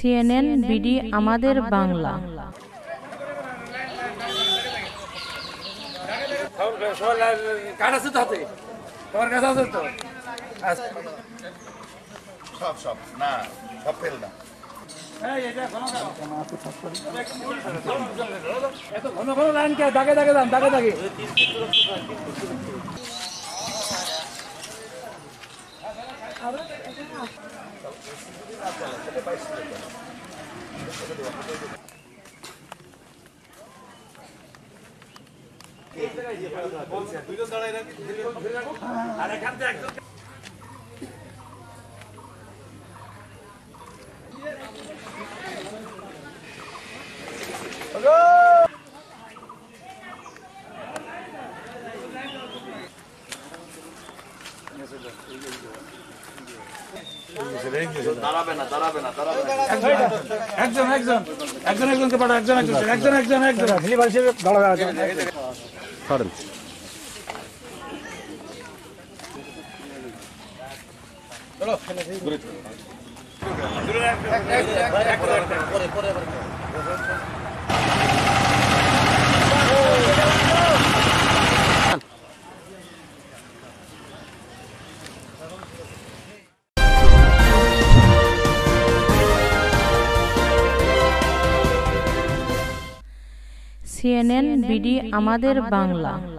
CNN BD আমাদের বাংলা। কাঠ আছে তো হাতে, তোমার কাছে আছে তো? সব না, সব ফেল না। এত ঘন ঘন লাইন কে? দাগে দাগে যান, দাগে দাগে। একজন একজন একজন একজনকে পাঠাও, একজন একজন একজন একজন একজন CNN বিডি আমাদের বাংলা।